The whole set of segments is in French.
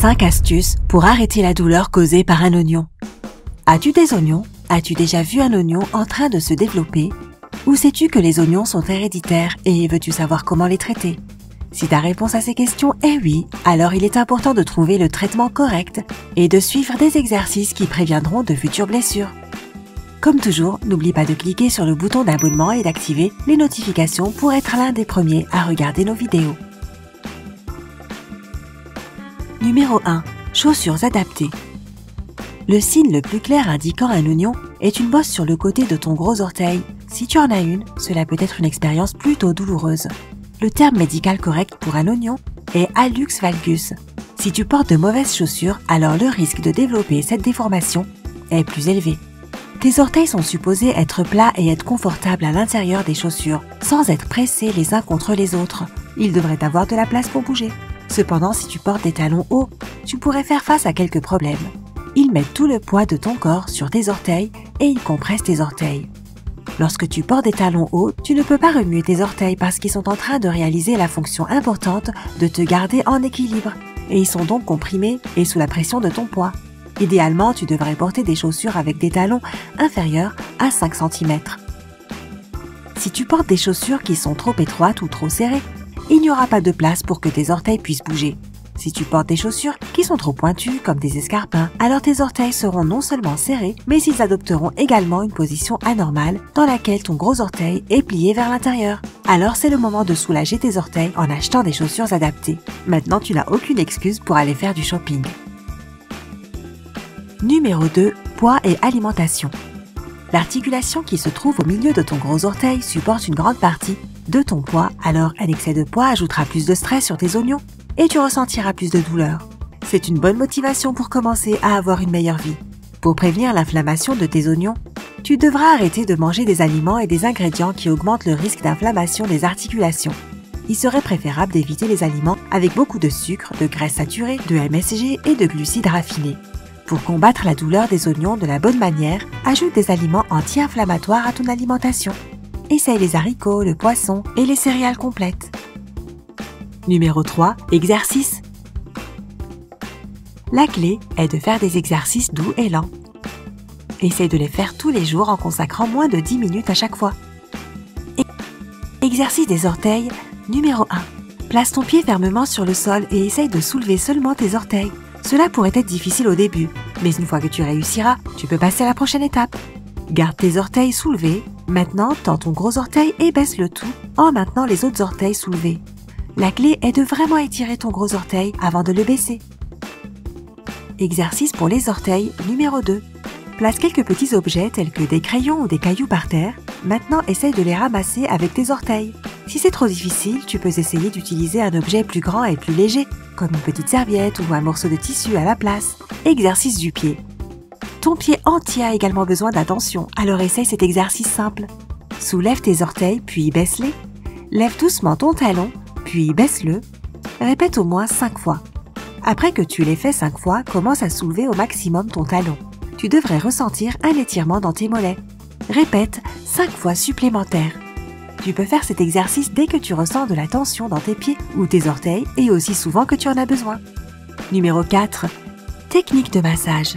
5 astuces pour arrêter la douleur causée par un oignon. As-tu des oignons? As-tu déjà vu un oignon en train de se développer? Ou sais-tu que les oignons sont héréditaires et veux-tu savoir comment les traiter? Si ta réponse à ces questions est oui, alors il est important de trouver le traitement correct et de suivre des exercices qui préviendront de futures blessures. Comme toujours, n'oublie pas de cliquer sur le bouton d'abonnement et d'activer les notifications pour être l'un des premiers à regarder nos vidéos. Numéro 1. Chaussures adaptées. Le signe le plus clair indiquant un oignon est une bosse sur le côté de ton gros orteil. Si tu en as une, cela peut être une expérience plutôt douloureuse. Le terme médical correct pour un oignon est hallux valgus. Si tu portes de mauvaises chaussures, alors le risque de développer cette déformation est plus élevé. Tes orteils sont supposés être plats et être confortables à l'intérieur des chaussures, sans être pressés les uns contre les autres. Ils devraient avoir de la place pour bouger. Cependant, si tu portes des talons hauts, tu pourrais faire face à quelques problèmes. Ils mettent tout le poids de ton corps sur tes orteils et ils compressent tes orteils. Lorsque tu portes des talons hauts, tu ne peux pas remuer tes orteils parce qu'ils sont en train de réaliser la fonction importante de te garder en équilibre et ils sont donc comprimés et sous la pression de ton poids. Idéalement, tu devrais porter des chaussures avec des talons inférieurs à 5 cm. Si tu portes des chaussures qui sont trop étroites ou trop serrées, il n'y aura pas de place pour que tes orteils puissent bouger. Si tu portes des chaussures qui sont trop pointues comme des escarpins, alors tes orteils seront non seulement serrés, mais ils adopteront également une position anormale dans laquelle ton gros orteil est plié vers l'intérieur. Alors c'est le moment de soulager tes orteils en achetant des chaussures adaptées. Maintenant tu n'as aucune excuse pour aller faire du shopping. Numéro 2. Poids et alimentation. L'articulation qui se trouve au milieu de ton gros orteil supporte une grande partie de ton poids, alors un excès de poids ajoutera plus de stress sur tes oignons et tu ressentiras plus de douleur. C'est une bonne motivation pour commencer à avoir une meilleure vie. Pour prévenir l'inflammation de tes oignons, tu devras arrêter de manger des aliments et des ingrédients qui augmentent le risque d'inflammation des articulations. Il serait préférable d'éviter les aliments avec beaucoup de sucre, de graisse saturée, de MSG et de glucides raffinés. Pour combattre la douleur des oignons de la bonne manière, ajoute des aliments anti-inflammatoires à ton alimentation. Essaye les haricots, le poisson et les céréales complètes. Numéro 3. Exercice. La clé est de faire des exercices doux et lents. Essaye de les faire tous les jours en consacrant moins de 10 minutes à chaque fois. Exercice des orteils. Numéro 1. Place ton pied fermement sur le sol et essaye de soulever seulement tes orteils. Cela pourrait être difficile au début, mais une fois que tu réussiras, tu peux passer à la prochaine étape. Garde tes orteils soulevés. Maintenant, tends ton gros orteil et baisse le tout en maintenant les autres orteils soulevés. La clé est de vraiment étirer ton gros orteil avant de le baisser. Exercice pour les orteils numéro 2. Place quelques petits objets tels que des crayons ou des cailloux par terre. Maintenant, essaye de les ramasser avec tes orteils. Si c'est trop difficile, tu peux essayer d'utiliser un objet plus grand et plus léger, comme une petite serviette ou un morceau de tissu à la place. Exercice du pied. Ton pied entier a également besoin d'attention, alors essaye cet exercice simple. Soulève tes orteils, puis baisse-les. Lève doucement ton talon, puis baisse-le. Répète au moins 5 fois. Après que tu l'aies fait 5 fois, commence à soulever au maximum ton talon. Tu devrais ressentir un étirement dans tes mollets. Répète 5 fois supplémentaires. Tu peux faire cet exercice dès que tu ressens de la tension dans tes pieds ou tes orteils et aussi souvent que tu en as besoin. Numéro 4. Technique de massage.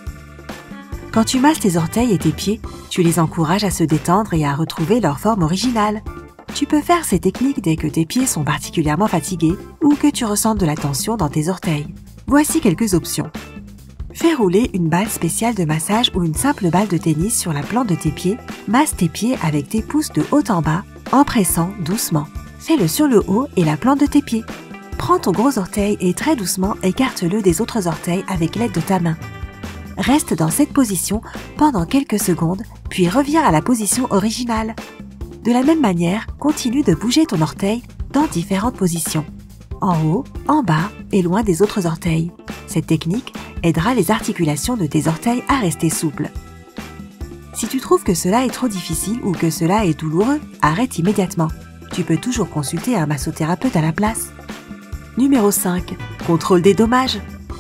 Quand tu masses tes orteils et tes pieds, tu les encourages à se détendre et à retrouver leur forme originale. Tu peux faire ces techniques dès que tes pieds sont particulièrement fatigués ou que tu ressentes de la tension dans tes orteils. Voici quelques options. Fais rouler une balle spéciale de massage ou une simple balle de tennis sur la plante de tes pieds. Masse tes pieds avec tes pouces de haut en bas en pressant doucement. Fais-le sur le haut et la plante de tes pieds. Prends ton gros orteil et très doucement écarte-le des autres orteils avec l'aide de ta main. Reste dans cette position pendant quelques secondes, puis reviens à la position originale. De la même manière, continue de bouger ton orteil dans différentes positions. En haut, en bas et loin des autres orteils. Cette technique aidera les articulations de tes orteils à rester souples. Si tu trouves que cela est trop difficile ou que cela est douloureux, arrête immédiatement. Tu peux toujours consulter un massothérapeute à la place. Numéro 5. Contrôle des dommages.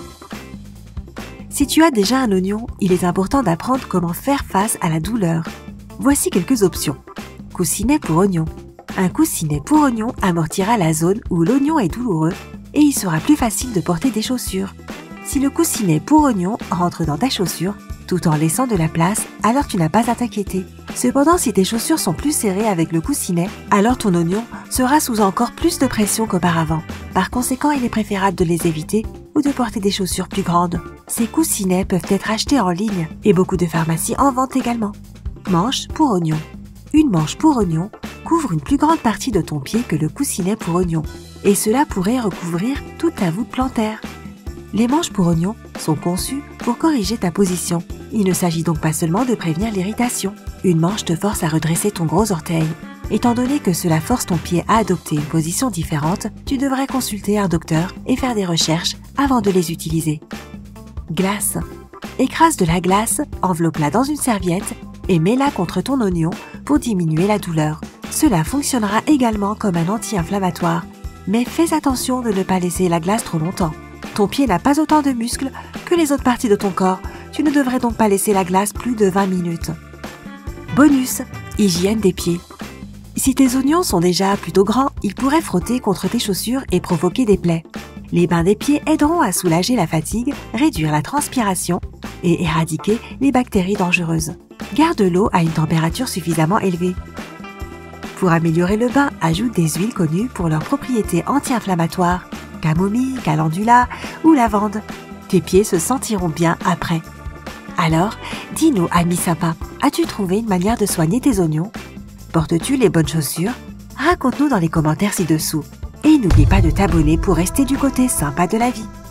Si tu as déjà un oignon, il est important d'apprendre comment faire face à la douleur. Voici quelques options. Coussinet pour oignon. Un coussinet pour oignon amortira la zone où l'oignon est douloureux et il sera plus facile de porter des chaussures. Si le coussinet pour oignon rentre dans ta chaussure, tout en laissant de la place, alors tu n'as pas à t'inquiéter. Cependant, si tes chaussures sont plus serrées avec le coussinet, alors ton oignon sera sous encore plus de pression qu'auparavant. Par conséquent, il est préférable de les éviter ou de porter des chaussures plus grandes. Ces coussinets peuvent être achetés en ligne et beaucoup de pharmacies en vendent également. Manche pour oignon. Une manche pour oignon couvre une plus grande partie de ton pied que le coussinet pour oignon, et cela pourrait recouvrir toute ta voûte plantaire. Les manches pour oignon sont conçues pour corriger ta position. Il ne s'agit donc pas seulement de prévenir l'irritation. Une manche te force à redresser ton gros orteil. Étant donné que cela force ton pied à adopter une position différente, tu devrais consulter un docteur et faire des recherches avant de les utiliser. Glace. Écrase de la glace, enveloppe-la dans une serviette et mets-la contre ton oignon pour diminuer la douleur. Cela fonctionnera également comme un anti-inflammatoire, mais fais attention de ne pas laisser la glace trop longtemps. Ton pied n'a pas autant de muscles que les autres parties de ton corps, tu ne devrais donc pas laisser la glace plus de 20 minutes. Bonus, hygiène des pieds. Si tes oignons sont déjà plutôt grands, ils pourraient frotter contre tes chaussures et provoquer des plaies. Les bains des pieds aideront à soulager la fatigue, réduire la transpiration et éradiquer les bactéries dangereuses. Garde l'eau à une température suffisamment élevée. Pour améliorer le bain, ajoute des huiles connues pour leurs propriétés anti-inflammatoires, camomille, calendula ou lavande. Tes pieds se sentiront bien après. Alors, dis-nous, ami sympa, as-tu trouvé une manière de soigner tes oignons? Portes-tu les bonnes chaussures? Raconte-nous dans les commentaires ci-dessous. Et n'oublie pas de t'abonner pour rester du côté sympa de la vie.